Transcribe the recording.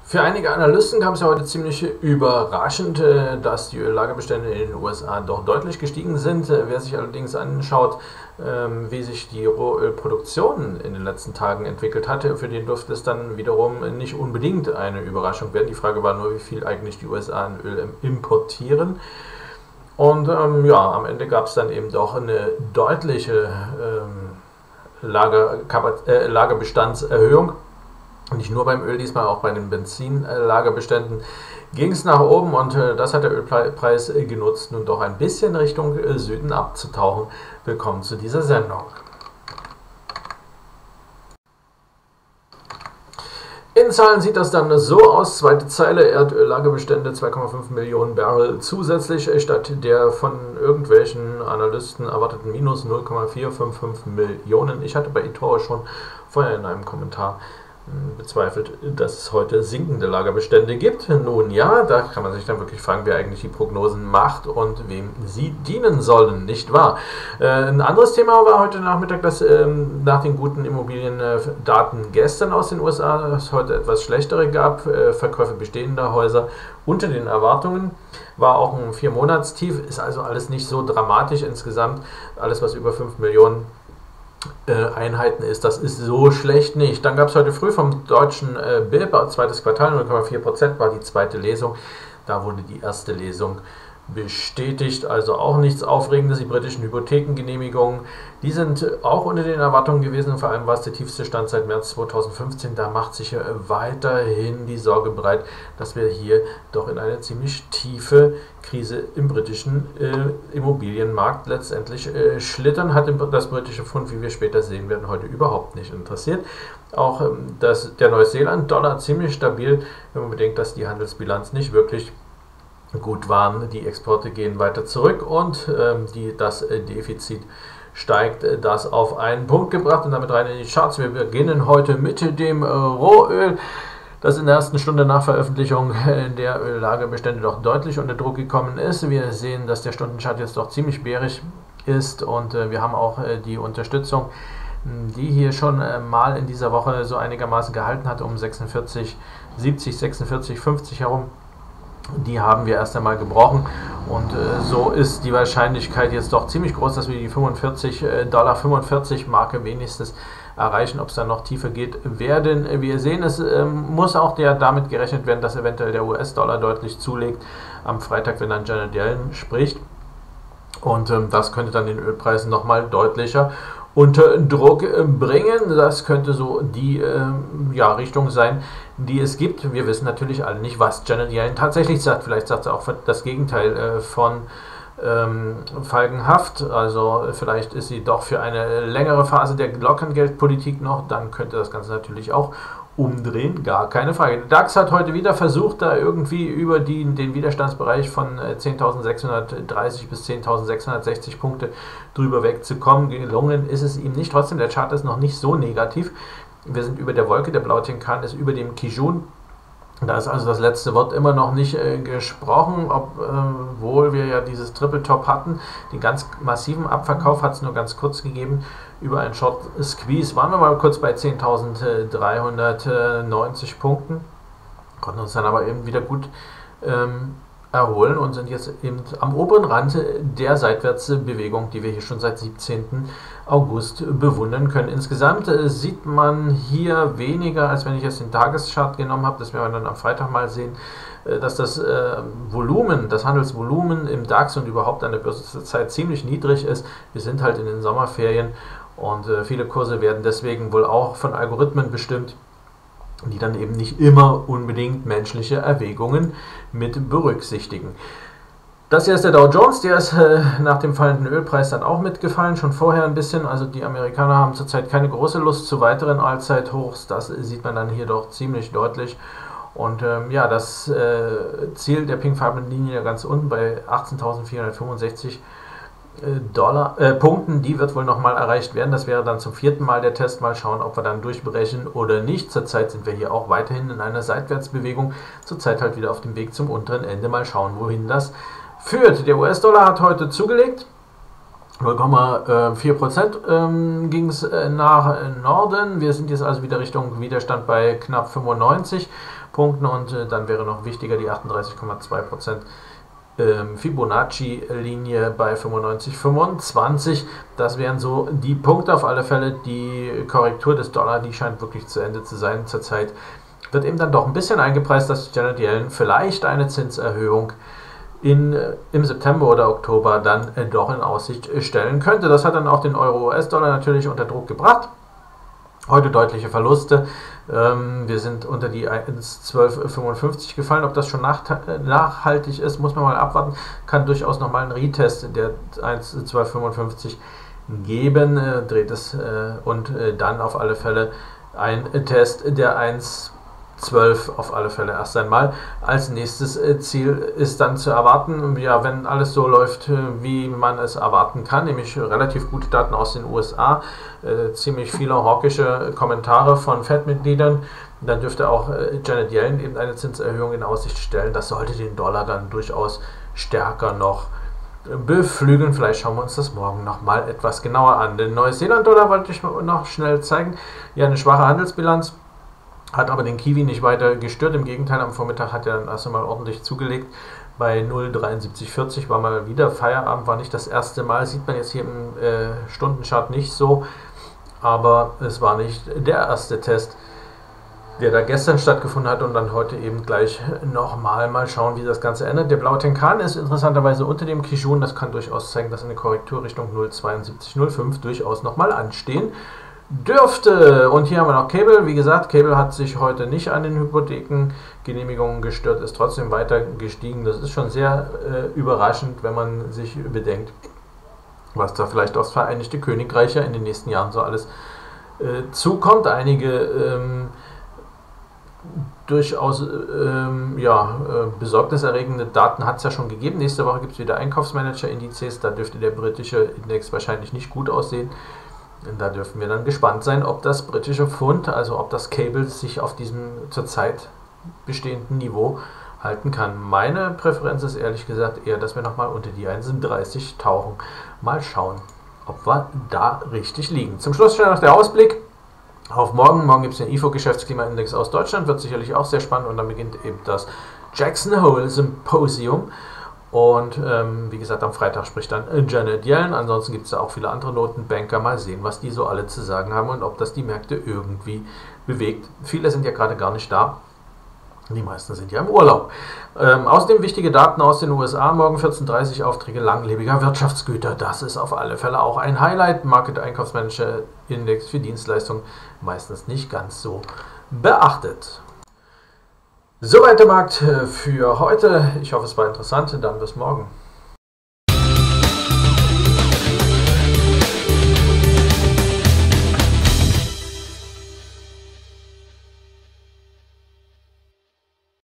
Für einige Analysten kam es ja heute ziemlich überraschend, dass die Öllagerbestände in den USA doch deutlich gestiegen sind. Wer sich allerdings anschaut, wie sich die Rohölproduktion in den letzten Tagen entwickelt hatte, für den dürfte es dann wiederum nicht unbedingt eine Überraschung werden. Die Frage war nur, wie viel eigentlich die USA an Öl importieren. Und ja, am Ende gab es dann eben doch eine deutliche Lagerbestandserhöhung. Nicht nur beim Öl, diesmal auch bei den Benzinlagerbeständen ging es nach oben und das hat der Ölpreis genutzt, nun doch ein bisschen Richtung Süden abzutauchen. Willkommen zu dieser Sendung. In Zahlen sieht das dann so aus, zweite Zeile, Erdöllagerbestände 2,5 Millionen Barrel zusätzlich statt der von irgendwelchen Analysten erwarteten minus 0,455 Millionen. Ich hatte bei eToro schon vorher in einem Kommentar bezweifelt, dass es heute sinkende Lagerbestände gibt. Nun ja, da kann man sich dann wirklich fragen, wer eigentlich die Prognosen macht und wem sie dienen sollen, nicht wahr? Ein anderes Thema war heute Nachmittag, dass nach den guten Immobiliendaten gestern aus den USA es heute etwas schlechtere gab. Verkäufe bestehender Häuser unter den Erwartungen. War auch ein 4-Monats-Tief, ist also alles nicht so dramatisch insgesamt. Alles, was über 5 Millionen Einheiten ist, das ist so schlecht nicht. Dann gab es heute früh vom deutschen BIP, zweites Quartal, 0,4% war die zweite Lesung. Da wurde die erste Lesung bestätigt, also auch nichts Aufregendes. Die britischen Hypothekengenehmigungen, die sind auch unter den Erwartungen gewesen. Vor allem war es der tiefste Stand seit März 2015. Da macht sich weiterhin die Sorge breit, dass wir hier doch in eine ziemlich tiefe Krise im britischen Immobilienmarkt letztendlich schlittern. Hat das britische Pfund, wie wir später sehen werden, heute überhaupt nicht interessiert. Auch der Neuseeland-Dollar ziemlich stabil, wenn man bedenkt, dass die Handelsbilanz nicht wirklich gut waren. Die Exporte gehen weiter zurück und das Defizit steigt, das auf einen Punkt gebracht und damit rein in die Charts. Wir beginnen heute mit dem Rohöl, das in der ersten Stunde nach Veröffentlichung der Öllagerbestände doch deutlich unter Druck gekommen ist. Wir sehen, dass der Stundenchart jetzt doch ziemlich bärig ist und wir haben auch die Unterstützung, die hier schon mal in dieser Woche so einigermaßen gehalten hat, um 46,70, 46,50 herum. Die haben wir erst einmal gebrochen und so ist die Wahrscheinlichkeit jetzt doch ziemlich groß, dass wir die $45 Marke wenigstens erreichen. Ob es dann noch tiefer geht, werden wir sehen. Es muss auch damit gerechnet werden, dass eventuell der US-Dollar deutlich zulegt am Freitag, wenn dann Janet Yellen spricht. Und das könnte dann den Ölpreisen nochmal deutlicher unter Druck bringen. Das könnte so die Richtung sein, die es gibt. Wir wissen natürlich alle nicht, was Janet Yellen tatsächlich sagt. Vielleicht sagt sie auch das Gegenteil von folgenhaft. Also vielleicht ist sie doch für eine längere Phase der Lockengeldpolitik noch. Dann könnte das Ganze natürlich auch umdrehen, gar keine Frage. Der DAX hat heute wieder versucht, da irgendwie über den Widerstandsbereich von 10.630 bis 10.660 Punkte drüber wegzukommen. Gelungen ist es ihm nicht. Trotzdem, der Chart ist noch nicht so negativ. Wir sind über der Wolke, der blaue Tenkan ist über dem Kijun. Da ist also das letzte Wort immer noch nicht gesprochen, obwohl wir ja dieses Triple Top hatten. Den ganz massiven Abverkauf hat es nur ganz kurz gegeben. Über einen Short Squeeze waren wir mal kurz bei 10.390 Punkten, konnten uns dann aber eben wieder gut erholen und sind jetzt eben am oberen Rand der Seitwärtsbewegung, die wir hier schon seit 17. August bewundern können. Insgesamt sieht man hier weniger, als wenn ich jetzt den Tageschart genommen habe. Das werden wir dann am Freitag mal sehen, dass das Volumen, das Handelsvolumen im DAX und überhaupt an der Börse zurzeit ziemlich niedrig ist. Wir sind halt in den Sommerferien und viele Kurse werden deswegen wohl auch von Algorithmen bestimmt, die dann eben nicht immer unbedingt menschliche Erwägungen mit berücksichtigen. Das hier ist der Dow Jones, der ist nach dem fallenden Ölpreis dann auch mitgefallen, schon vorher ein bisschen. Also die Amerikaner haben zurzeit keine große Lust zu weiteren Allzeithochs, das sieht man dann hier doch ziemlich deutlich. Und das Ziel der pinkfarbenen Linie ganz unten bei 18.465 Punkten, die wird wohl nochmal erreicht werden. Das wäre dann zum 4. Mal der Test. Mal schauen, ob wir dann durchbrechen oder nicht. Zurzeit sind wir hier auch weiterhin in einer Seitwärtsbewegung. Zurzeit halt wieder auf dem Weg zum unteren Ende. Mal schauen, wohin das führt. Der US-Dollar hat heute zugelegt. 0,4% ging es nach Norden. Wir sind jetzt also wieder Richtung Widerstand bei knapp 95. Punkten und dann wäre noch wichtiger die 38,2% Fibonacci-Linie bei 95,25. Das wären so die Punkte. Auf alle Fälle die Korrektur des Dollar, die scheint wirklich zu Ende zu sein. Zurzeit wird eben dann doch ein bisschen eingepreist, dass Janet Yellen vielleicht eine Zinserhöhung im September oder Oktober dann doch in Aussicht stellen könnte. Das hat dann auch den Euro-US-Dollar natürlich unter Druck gebracht. Heute deutliche Verluste. Wir sind unter die 1,1255 gefallen. Ob das schon nachhaltig ist, muss man mal abwarten. Kann durchaus nochmal einen Retest der 1,1255 geben. Dreht es und dann auf alle Fälle ein Test der 1,12 auf alle Fälle erst einmal. Als nächstes Ziel ist dann zu erwarten, ja, wenn alles so läuft, wie man es erwarten kann, nämlich relativ gute Daten aus den USA, ziemlich viele hawkische Kommentare von Fed-Mitgliedern, dann dürfte auch Janet Yellen eben eine Zinserhöhung in Aussicht stellen. Das sollte den Dollar dann durchaus stärker noch beflügeln. Vielleicht schauen wir uns das morgen nochmal etwas genauer an. Den Neuseeland-Dollar wollte ich noch schnell zeigen. Ja, eine schwache Handelsbilanz. Hat aber den Kiwi nicht weiter gestört. Im Gegenteil, am Vormittag hat er dann erst einmal ordentlich zugelegt. Bei 0,7340 war mal wieder Feierabend, war nicht das erste Mal. Sieht man jetzt hier im Stundenchart nicht so. Aber es war nicht der erste Test, der da gestern stattgefunden hat und dann heute eben gleich nochmal. Mal schauen, wie das Ganze endet. Der blaue Tenkan ist interessanterweise unter dem Kijun. Das kann durchaus zeigen, dass eine Korrektur Richtung 0,7205 durchaus nochmal anstehen dürfte. Und hier haben wir noch Cable. Wie gesagt, Cable hat sich heute nicht an den Hypothekengenehmigungen gestört, ist trotzdem weiter gestiegen. Das ist schon sehr überraschend, wenn man sich bedenkt, was da vielleicht aufs Vereinigte Königreich ja in den nächsten Jahren so alles zukommt. Einige durchaus besorgniserregende Daten hat es ja schon gegeben. Nächste Woche gibt es wieder Einkaufsmanager-Indizes. Da dürfte der britische Index wahrscheinlich nicht gut aussehen. Da dürfen wir dann gespannt sein, ob das britische Pfund, also ob das Cable sich auf diesem zurzeit bestehenden Niveau halten kann. Meine Präferenz ist ehrlich gesagt eher, dass wir nochmal unter die 1,30 tauchen. Mal schauen, ob wir da richtig liegen. Zum Schluss schnell noch der Ausblick auf morgen. Morgen gibt es den IFO-Geschäftsklimaindex aus Deutschland, wird sicherlich auch sehr spannend und dann beginnt eben das Jackson Hole Symposium. Und wie gesagt, am Freitag spricht dann Janet Yellen. Ansonsten gibt es da auch viele andere Notenbanker. Mal sehen, was die so alle zu sagen haben und ob das die Märkte irgendwie bewegt. Viele sind ja gerade gar nicht da. Die meisten sind ja im Urlaub. Außerdem wichtige Daten aus den USA. Morgen 14:30 Aufträge langlebiger Wirtschaftsgüter. Das ist auf alle Fälle auch ein Highlight. Market Einkaufsmanager Index für Dienstleistungen meistens nicht ganz so beachtet. Soweit der Markt für heute. Ich hoffe, es war interessant. Dann bis morgen.